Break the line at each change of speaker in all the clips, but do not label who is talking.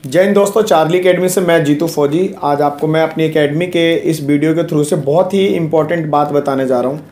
जय हिंद दोस्तों, Charlie academy से मैं जीतू फौजी। आज आपको मैं अपनी एकेडमी के इस वीडियो के थ्रू से बहुत ही इम्पोर्टेंट बात बताने जा रहा हूँ।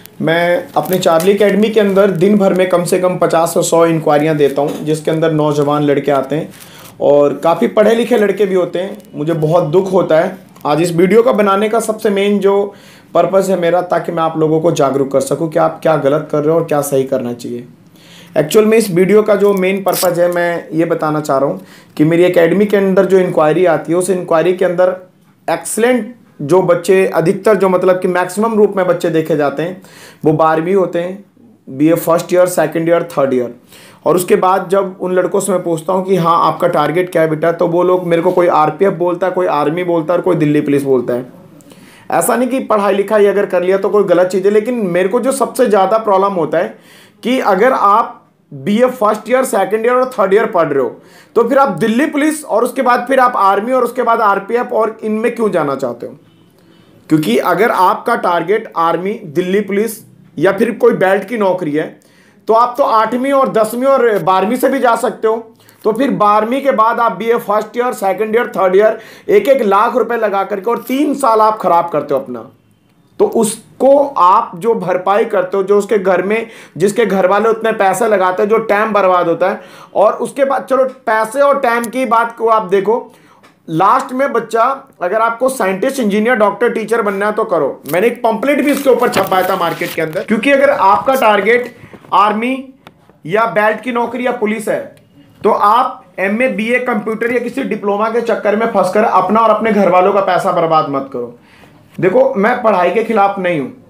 मैं अपने चार्ली एकेडमी के अंदर दिन भर में कम से कम 50 से 100 इंक्वायरियाँ देता हूँ, जिसके अंदर नौजवान लड़के आते हैं और काफ़ी पढ़े लिखे लड़के भी होते हैं। मुझे बहुत दुख होता है। आज इस वीडियो का बनाने का सबसे मेन जो पर्पज़ है मेरा, ताकि मैं आप लोगों को जागरूक कर सकूँ कि आप क्या गलत कर रहे हो और क्या सही करना चाहिए। एक्चुअल में इस वीडियो का जो मेन पर्पज़ है, मैं ये बताना चाह रहा हूँ कि मेरी एकेडमी के अंदर जो इंक्वायरी आती है, उस इंक्वायरी के अंदर एक्सलेंट जो बच्चे, अधिकतर जो मतलब कि मैक्सिमम रूप में बच्चे देखे जाते हैं, वो 12वीं होते हैं, BA first year, second year, third year. और उसके बाद जब उन लड़कों से मैं पूछता हूँ कि हाँ आपका टारगेट क्या है बेटा, तो वो लोग मेरे को कोई आरपीएफ बोलता है, कोई आर्मी बोलता है और कोई दिल्ली पुलिस बोलता है। ऐसा नहीं कि पढ़ाई लिखाई अगर कर लिया तो कोई गलत चीज़ है, लेकिन मेरे को जो सबसे ज़्यादा प्रॉब्लम होता है कि अगर आप BA first year, second year और थर्ड ईयर पढ़ रहे हो, तो फिर आप दिल्ली पुलिस और उसके बाद फिर आप आर्मी और उसके बाद आरपीएफ और इनमें क्यों जाना चाहते हो? क्योंकि अगर आपका टारगेट आर्मी, दिल्ली पुलिस या फिर कोई बेल्ट की नौकरी है, तो आप तो 8वीं और 10वीं और 12वीं से भी जा सकते हो। तो फिर 12वीं के बाद आप BA first year, second year, third year 1-1 lakh रुपए लगा करके और 3 साल आप खराब करते हो अपना। तो उसको आप जो भरपाई करते हो, जो उसके घर में जिसके घर वाले उतने पैसे लगाते हैं, जो टाइम बर्बाद होता है, और उसके बाद चलो पैसे और टाइम की बात को आप देखो, लास्ट में बच्चा अगर आपको साइंटिस्ट, इंजीनियर, डॉक्टर, टीचर बनना है तो करो। मैंने एक पंपलेट भी इसके ऊपर छपाया था मार्केट के अंदर, क्योंकि अगर आपका टारगेट आर्मी या बेल्ट की नौकरी या पुलिस है, तो आप एमए, बीए, कंप्यूटर या किसी डिप्लोमा के चक्कर में फंसकर अपना और अपने घर वालों का पैसा बर्बाद मत करो। देखो, मैं पढ़ाई के खिलाफ नहीं हूं,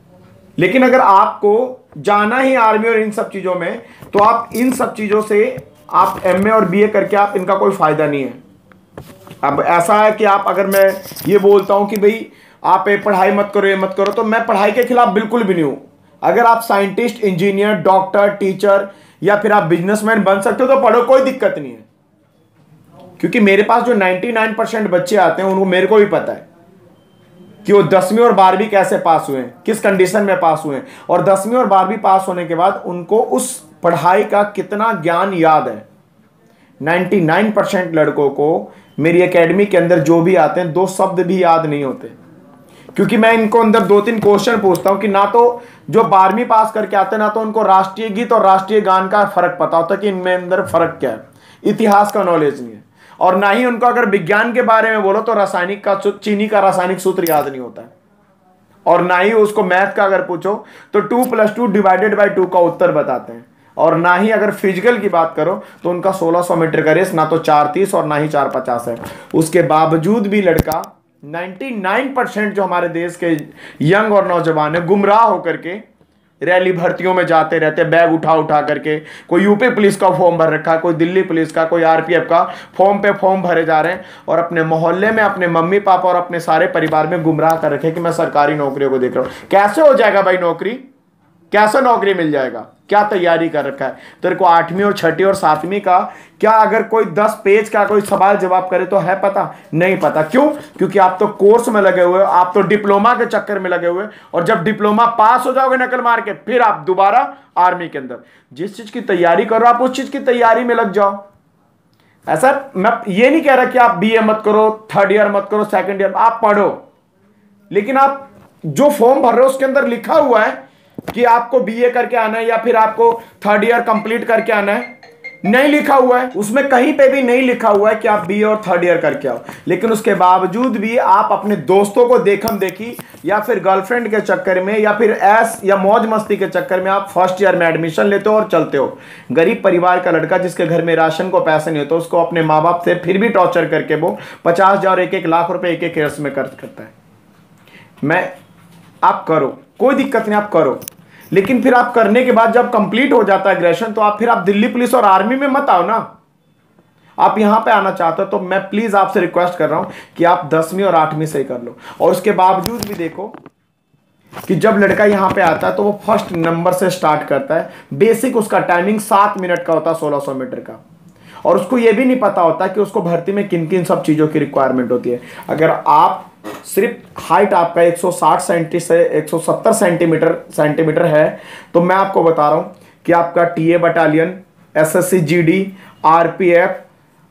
लेकिन अगर आपको जाना ही आर्मी और इन सब चीजों में, तो आप इन सब चीजों से आप एमए और बीए करके आप इनका कोई फायदा नहीं है। अब ऐसा है कि आप, अगर मैं ये बोलता हूं कि भाई आप पढ़ाई मत करो, ये मत करो, तो मैं पढ़ाई के खिलाफ बिल्कुल भी नहीं हूं। अगर आप साइंटिस्ट, इंजीनियर, डॉक्टर, टीचर या फिर आप बिजनेसमैन बन सकते हो तो पढ़ो, कोई दिक्कत नहीं है। क्योंकि मेरे पास जो 99% बच्चे आते हैं, उनको मेरे को भी पता है कि वो 10वीं और 12वीं कैसे पास हुए हैं, किस कंडीशन में पास हुए हैं, और 10वीं और 12वीं पास होने के बाद उनको उस पढ़ाई का कितना ज्ञान याद है। 99% लड़कों को मेरी एकेडमी के अंदर जो भी आते हैं, 2 शब्द भी याद नहीं होते, क्योंकि मैं इनको अंदर 2-3 क्वेश्चन पूछता हूं कि ना तो जो 12वीं पास करके आते हैं, ना तो उनको राष्ट्रीय गीत और राष्ट्रीय गान का फर्क पता होता कि इनमें अंदर फर्क क्या है, इतिहास का नॉलेज नहीं है, और ना ही उनको अगर विज्ञान के बारे में बोलो तो रासायनिक का, चीनी का रासायनिक सूत्र याद नहीं होता है, और ना ही उसको मैथ का अगर पूछो तो 2+2/2 का उत्तर बताते हैं, और ना ही अगर फिजिकल की बात करो तो उनका 1600 मीटर का रेस ना तो 4:30 और ना ही 4:50 है। उसके बावजूद भी लड़का 99% जो हमारे देश के यंग और नौजवान है, गुमराह होकर के रैली भर्तियों में जाते रहते, बैग उठा उठा करके। कोई यूपी पुलिस का फॉर्म भर रखा है, कोई दिल्ली पुलिस का, कोई आरपीएफ का, फॉर्म पे फॉर्म भरे जा रहे हैं, और अपने मोहल्ले में अपने मम्मी पापा और अपने सारे परिवार में गुमराह कर रखे कि मैं सरकारी नौकरियों को देख रहा हूं। कैसे हो जाएगा भाई नौकरी? कैसे नौकरी मिल जाएगा? क्या तैयारी कर रखा है तेरे को? 8वीं और 6वीं और 7वीं का क्या अगर कोई 10 पेज का कोई सवाल जवाब करे तो है पता? नहीं पता। क्यों? क्योंकि आप तो कोर्स में लगे हुए हो, आप तो डिप्लोमा के चक्कर में लगे हुए, और जब डिप्लोमा पास हो जाओगे नकल मार के, फिर आप दोबारा आर्मी के अंदर जिस चीज की तैयारी करो, आप उस चीज की तैयारी में लग जाओ। ऐसा मैं ये नहीं कह रहा कि आप बीए मत करो, थर्ड ईयर मत करो, सेकंड ईयर आप पढ़ो, लेकिन आप जो फॉर्म भर रहे हो उसके अंदर लिखा हुआ है कि आपको बीए करके आना है या फिर आपको थर्ड ईयर कंप्लीट करके आना है। नहीं लिखा हुआ है, उसमें कहीं पे भी नहीं लिखा हुआ है कि आप बीए और थर्ड ईयर करके आओ, लेकिन उसके बावजूद भी आप अपने दोस्तों को देखम देखी या फिर गर्लफ्रेंड के चक्कर में या फिर ऐस या मौज मस्ती के चक्कर में आप फर्स्ट ईयर में एडमिशन लेते हो और चलते हो। गरीब परिवार का लड़का जिसके घर में राशन को पैसे नहीं होते, उसको अपने माँ बाप से फिर भी टॉर्चर करके वो 50,000 1-1 लाख रुपए 1-1 ईयर्स में खर्च करता है। आप करो, कोई दिक्कत नहीं, आप करो, लेकिन फिर आप करने के बाद जब कंप्लीट हो जाता है ग्रेजुएशन, तो आप दिल्ली पुलिस और आर्मी में मत आओ ना। आप यहां पे आना चाहते हो तो मैं प्लीज आपसे रिक्वेस्ट कर रहा हूं कि आप 10वीं और 8वीं से ही कर लो। और उसके बावजूद भी देखो कि जब लड़का यहां पे आता है तो वो फर्स्ट नंबर से स्टार्ट करता है। बेसिक उसका टाइमिंग 7 मिनट का होता है, 1600 मीटर का, और उसको ये भी नहीं पता होता कि उसको भर्ती में किन किन सब चीजों की रिक्वायरमेंट होती है। अगर आप सिर्फ हाइट आपका 160 से 170 सेंटीमीटर है, तो मैं आपको बता रहा हूं कि आपका TA battalion, SSC GD, RPF,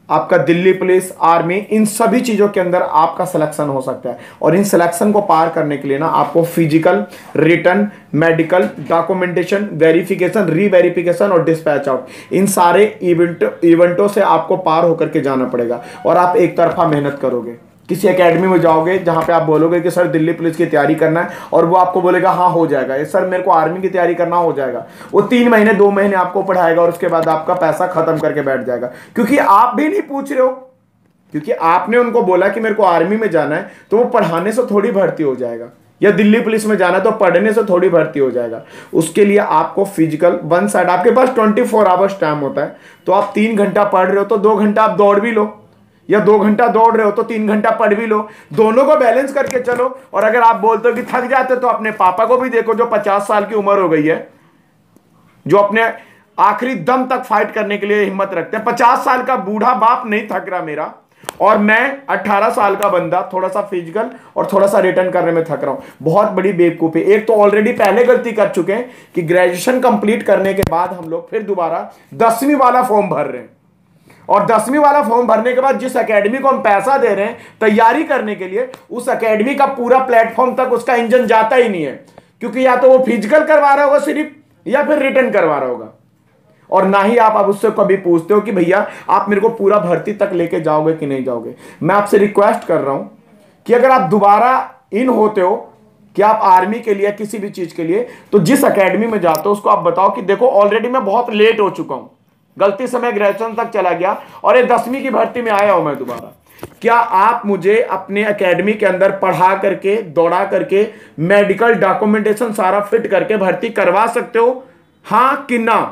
आपका दिल्ली पुलिस, आर्मी, इन सभी चीज़ों के अंदर आपका सिलेक्शन हो सकता है। और इन सिलेक्शन को पार करने के लिए ना आपको physical, written, medical, documentation, verification, reverification और डिस्पैच आउट, इन सारे इवेंटों से आपको पार होकर के जाना पड़ेगा। और आप एक तरफा मेहनत करोगे, किसी एकेडमी में जाओगे जहां पे आप बोलोगे कि सर दिल्ली पुलिस की तैयारी करना है, और वो आपको बोलेगा हाँ हो जाएगा, ये सर मेरे को आर्मी की तैयारी करना हो जाएगा, वो 3 महीने 2 महीने आपको पढ़ाएगा और उसके बाद आपका पैसा खत्म करके बैठ जाएगा। क्योंकि आप भी नहीं पूछ रहे हो, क्योंकि आपने उनको बोला कि मेरे को आर्मी में जाना है, तो वो पढ़ाने से थोड़ी भर्ती हो जाएगा, या दिल्ली पुलिस में जाना है तो पढ़ने से थोड़ी भर्ती हो जाएगा। उसके लिए आपको फिजिकल वन साइड, आपके पास 24 आवर्स टाइम होता है, तो आप 3 घंटा पढ़ रहे हो तो 2 घंटा आप दौड़ भी लो, या 2 घंटा दौड़ रहे हो तो 3 घंटा पढ़ भी लो, दोनों को बैलेंस करके चलो। और अगर आप बोलते हो कि थक जाते तो अपने पापा को भी देखो जो 50 साल की उम्र हो गई है, जो अपने आखिरी दम तक फाइट करने के लिए हिम्मत रखते हैं। 50 साल का बूढ़ा बाप नहीं थक रहा मेरा, और मैं 18 साल का बंदा थोड़ा सा फिजिकल और थोड़ा सा रिटर्न करने में थक रहा हूं। बहुत बड़ी बेवकूफी। एक तो ऑलरेडी पहले गलती कर चुके हैं कि ग्रेजुएशन कंप्लीट करने के बाद हम लोग फिर दोबारा 10वीं वाला फॉर्म भर रहे हैं, और 10वीं वाला फॉर्म भरने के बाद जिस एकेडमी को हम पैसा दे रहे हैं तैयारी करने के लिए, उस एकेडमी का पूरा प्लेटफॉर्म तक उसका इंजन जाता ही नहीं है, क्योंकि या तो वो फिजिकल करवा रहा होगा सिर्फ, या फिर रिटर्न करवा रहा होगा। और ना ही आप अब उससे कभी पूछते हो कि भैया आप मेरे को पूरा भर्ती तक लेके जाओगे कि नहीं जाओगे। मैं आपसे रिक्वेस्ट कर रहा हूं कि अगर आप दोबारा इन होते हो कि आप आर्मी के लिए, किसी भी चीज के लिए, तो जिस एकेडमी में जाते हो उसको आप बताओ कि देखो ऑलरेडी मैं बहुत लेट हो चुका हूं, गलती से मैं ग्रेजुएशन तक चला गया और ये 10वीं की भर्ती में आया हूं मैं दोबारा। क्या आप मुझे अपने एकेडमी के अंदर पढ़ा करके, दौड़ा करके, मेडिकल डॉक्यूमेंटेशन सारा फिट करके भर्ती करवा सकते हो, हाँ कि ना?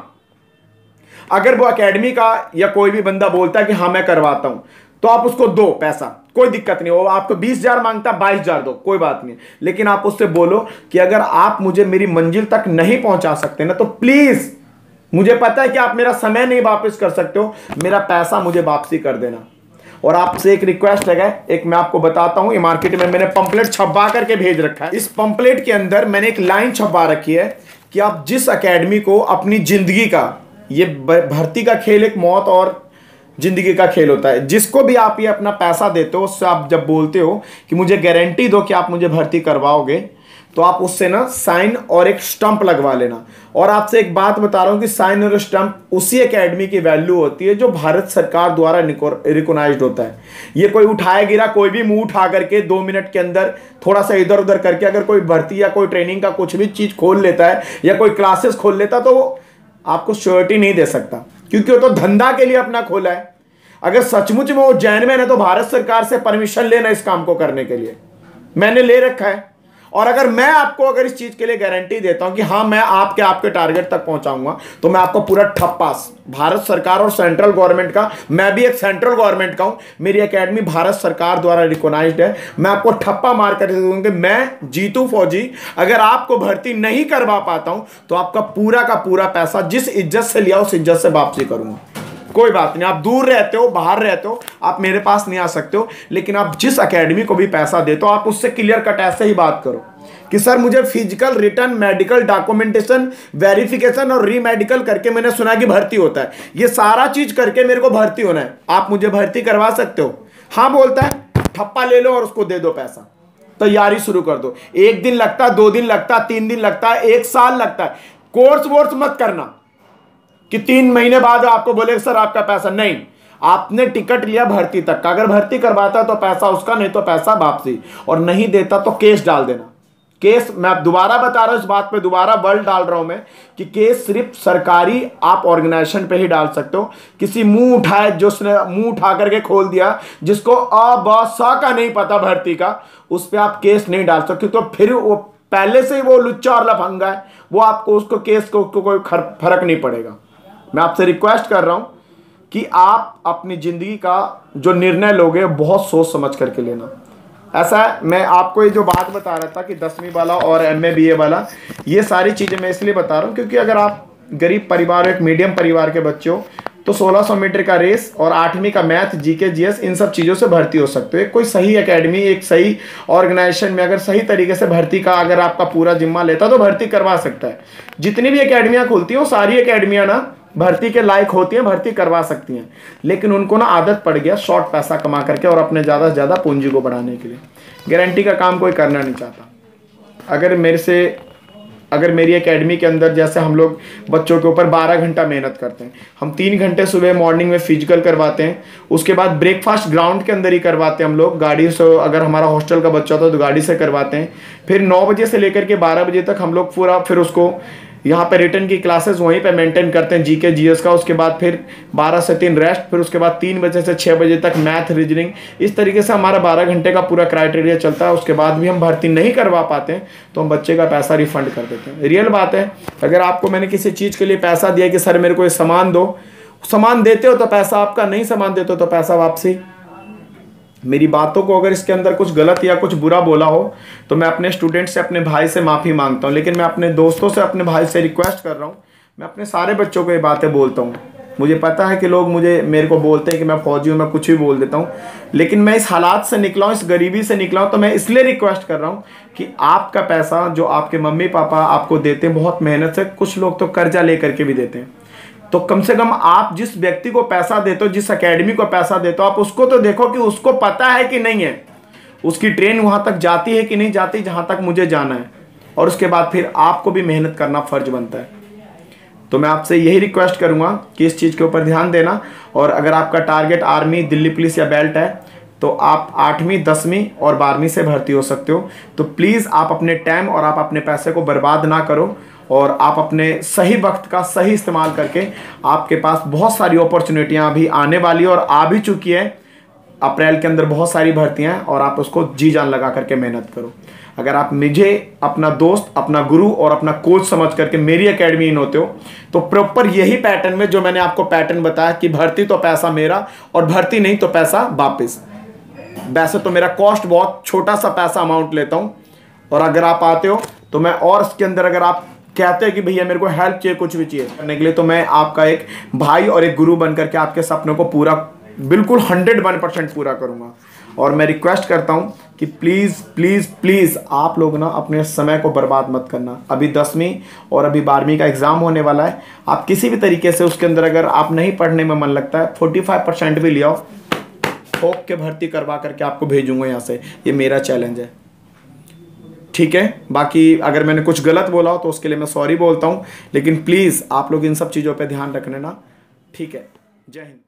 अगर वो एकेडमी का या कोई भी बंदा बोलता है कि हाँ मैं करवाता हूं, तो आप उसको दो पैसा, कोई दिक्कत नहीं। वो आपको 20,000 मांगता, 22,000 दो, कोई बात नहीं। लेकिन आप उससे बोलो कि अगर आप मुझे मेरी मंजिल तक नहीं पहुंचा सकते ना, तो प्लीज, मुझे पता है कि आप मेरा समय नहीं वापस कर सकते हो, मेरा पैसा मुझे वापसी कर देना। और आपसे एक रिक्वेस्ट है, एक मैं आपको बताता हूं, ये मार्केट में मैंने पंपलेट छपवा करके भेज रखा है। इस पंपलेट के अंदर मैंने एक लाइन छपवा रखी है कि आप जिस एकेडमी को अपनी जिंदगी का, ये भर्ती का खेल एक मौत और जिंदगी का खेल होता है, जिसको भी आप ये अपना पैसा देते हो, उससे आप जब बोलते हो कि मुझे गारंटी दो कि आप मुझे भर्ती करवाओगे, तो आप उससे ना साइन और एक स्टंप लगवा लेना। और आपसे एक बात बता रहा हूं कि साइन और स्टंप उसी एकेडमी की वैल्यू होती है जो भारत सरकार द्वारा रिकॉग्नाइज्ड होता है। ये कोई उठाया गिरा, कोई भी मुंह उठा करके 2 मिनट के अंदर थोड़ा सा इधर उधर करके अगर कोई भर्ती या कोई ट्रेनिंग का कुछ भी चीज खोल लेता है या कोई क्लासेस खोल लेता, तो वो आपको श्योरिटी नहीं दे सकता, क्योंकि वो तो धंधा के लिए अपना खोला है। अगर सचमुच में वो जेन्युइन है तो भारत सरकार से परमिशन लेना इस काम को करने के लिए, मैंने ले रखा है। और अगर मैं आपको अगर इस चीज के लिए गारंटी देता हूं कि हाँ मैं आपके टारगेट तक पहुंचाऊंगा, तो मैं आपको पूरा ठप्पास, भारत सरकार और सेंट्रल गवर्नमेंट का, मैं भी एक सेंट्रल गवर्नमेंट का हूं, मेरी एकेडमी भारत सरकार द्वारा रिकॉग्नाइज्ड है, मैं आपको ठप्पा मार कर दूंगा। मैं जीतू फौजी अगर आपको भर्ती नहीं करवा पाता हूं, तो आपका पूरा का पूरा पैसा जिस इज्जत से लिया उस इज्जत से वापसी करूंगा। कोई बात नहीं, आप दूर रहते हो, बाहर रहते हो, आप मेरे पास नहीं आ सकते हो, लेकिन आप जिस एकेडमी को भी पैसा देते हो, आप उससे क्लियर कट ऐसे ही बात करो कि सर मुझे physical, return, medical, documentation, verification और रीमेडिकल करके मैंने सुना कि भर्ती होता है, ये सारा चीज करके मेरे को भर्ती होना है, आप मुझे भर्ती करवा सकते हो? हाँ बोलता है, ठप्पा ले लो और उसको दे दो पैसा, तैयारी शुरू कर दो। 1 दिन लगता है, 2 दिन लगता है, 3 दिन लगता है, 1 साल लगता है। कोर्स वोर्स मत करना कि 3 महीने बाद आपको बोले सर आपका पैसा नहीं। आपने टिकट लिया भर्ती तक का, अगर भर्ती करवाता तो पैसा उसका, नहीं तो पैसा वापसी, और नहीं देता तो केस डाल देना। केस, मैं दोबारा बता रहा हूं, इस बात पे दोबारा बल डाल रहा हूं मैं कि केस सिर्फ सरकारी आप ऑर्गेनाइजेशन पे ही डाल सकते हो। किसी मुंह उठाए, जो उसने मुंह उठा करके खोल दिया, जिसको अ ब स का नहीं पता भर्ती का, उस पर आप केस नहीं डाल सकते। तो फिर वो पहले से ही वो लुच्चा और लफंगा है, वो आपको उसको केस को कोई फर्क नहीं पड़ेगा। मैं आपसे रिक्वेस्ट कर रहा हूं कि आप अपनी जिंदगी का जो निर्णय लोगे बहुत सोच समझ करके लेना। ऐसा है, मैं आपको ये जो बात बता रहा था कि 10वीं वाला और MA BA वाला, ये सारी चीज़ें मैं इसलिए बता रहा हूँ क्योंकि अगर आप गरीब परिवार, एक मीडियम परिवार के बच्चे हो, तो 1600 मीटर का रेस और 8वीं का मैथ, GK GS, इन सब चीज़ों से भर्ती हो सकते हो। कोई सही एकेडमी, एक सही ऑर्गेनाइजेशन में अगर सही तरीके से भर्ती का अगर आपका पूरा जिम्मा लेता तो भर्ती करवा सकता है। जितनी भी एकेडमियाँ खुलती हैं वो सारी एकेडमियाँ ना भर्ती के लायक होती हैं, भर्ती करवा सकती हैं, लेकिन उनको ना आदत पड़ गया शॉर्ट पैसा कमा करके और अपने ज़्यादा से ज़्यादा पूंजी को बढ़ाने के लिए। गारंटी का काम कोई करना नहीं चाहता। अगर मेरी एकेडमी के अंदर जैसे हम लोग बच्चों के ऊपर 12 घंटा मेहनत करते हैं, हम 3 घंटे सुबह मॉर्निंग में फिजिकल करवाते हैं, उसके बाद ब्रेकफास्ट ग्राउंड के अंदर ही करवाते हैं हम लोग, गाड़ी से, अगर हमारा हॉस्टल का बच्चा होता तो गाड़ी से करवाते हैं। फिर 9 बजे से लेकर के 12 बजे तक हम लोग पूरा फिर उसको यहाँ पे रिटर्न की क्लासेस वहीं पे मेंटेन करते हैं, जीके जीएस का। उसके बाद फिर 12 से 3 रेस्ट, फिर उसके बाद 3 बजे से 6 बजे तक मैथ रीजनिंग। इस तरीके से हमारा 12 घंटे का पूरा क्राइटेरिया चलता है। उसके बाद भी हम भर्ती नहीं करवा पाते हैं तो हम बच्चे का पैसा रिफंड कर देते हैं। रियल बात है, अगर आपको मैंने किसी चीज़ के लिए पैसा दिया कि सर मेरे को ये सामान दो, सामान देते हो तो पैसा आपका, नहीं सामान देते हो तो पैसा वापसी। मेरी बातों को अगर इसके अंदर कुछ गलत या कुछ बुरा बोला हो तो मैं अपने स्टूडेंट से, अपने भाई से माफ़ी मांगता हूँ, लेकिन मैं अपने दोस्तों से, अपने भाई से रिक्वेस्ट कर रहा हूँ, मैं अपने सारे बच्चों को ये बातें बोलता हूँ। मुझे पता है कि लोग मेरे को बोलते हैं कि मैं फौजी हूँ, मैं कुछ भी बोल देता हूँ, लेकिन मैं इस हालात से निकला हूँ, इस गरीबी से निकला हूँ, तो मैं इसलिए रिक्वेस्ट कर रहा हूँ कि आपका पैसा जो आपके मम्मी पापा आपको देते हैं बहुत मेहनत से, कुछ लोग तो कर्जा ले करके भी देते हैं, तो कम से कम आप जिस व्यक्ति को पैसा देते हो, जिस एकेडमी को पैसा देते हो, आप उसको तो देखो कि उसको पता है कि नहीं है, उसकी ट्रेन वहां तक जाती है कि नहीं जाती जहां तक मुझे जाना है, और उसके बाद फिर आपको भी मेहनत करना फर्ज बनता है। तो मैं आपसे यही रिक्वेस्ट करूंगा कि इस चीज़ के ऊपर ध्यान देना। और अगर आपका टारगेट आर्मी, दिल्ली पुलिस या बेल्ट है तो आप 8वीं, 10वीं और 12वीं से भर्ती हो सकते हो। तो प्लीज़ आप अपने टाइम और आप अपने पैसे को बर्बाद ना करो, और आप अपने सही वक्त का सही इस्तेमाल करके, आपके पास बहुत सारी अपॉर्चुनिटियां अभी आने वाली और आ भी चुकी है। अप्रैल के अंदर बहुत सारी भर्तियां हैं और आप उसको जी जान लगा करके मेहनत करो। अगर आप मुझे अपना दोस्त, अपना गुरु और अपना कोच समझ करके मेरी एकेडमी इन होते हो तो प्रॉपर यही पैटर्न में जो मैंने आपको पैटर्न बताया कि भर्ती तो पैसा मेरा और भर्ती नहीं तो पैसा वापस। वैसे तो मेरा कॉस्ट बहुत छोटा सा पैसा अमाउंट लेता हूँ, और अगर आप आते हो तो मैं, और इसके अंदर अगर आप कहते हैं कि भैया मेरे को हेल्प चाहिए, कुछ भी चाहिए करने के लिए, तो मैं आपका एक भाई और एक गुरु बनकर के आपके सपनों को पूरा, बिल्कुल 101% पूरा करूंगा। और मैं रिक्वेस्ट करता हूं कि प्लीज़ प्लीज़ प्लीज़ आप लोग ना अपने समय को बर्बाद मत करना। अभी 10वीं और अभी 12वीं का एग्ज़ाम होने वाला है, आप किसी भी तरीके से उसके अंदर अगर आप नहीं पढ़ने में मन लगता है, 45% भी ले आओ, ठोक के भर्ती करवा करके आपको भेजूंगा यहाँ से। ये मेरा चैलेंज है, ठीक है। बाकी अगर मैंने कुछ गलत बोला हो तो उसके लिए मैं सॉरी बोलता हूँ, लेकिन प्लीज़ आप लोग इन सब चीज़ों पे ध्यान रखने ना, ठीक है। जय हिंद।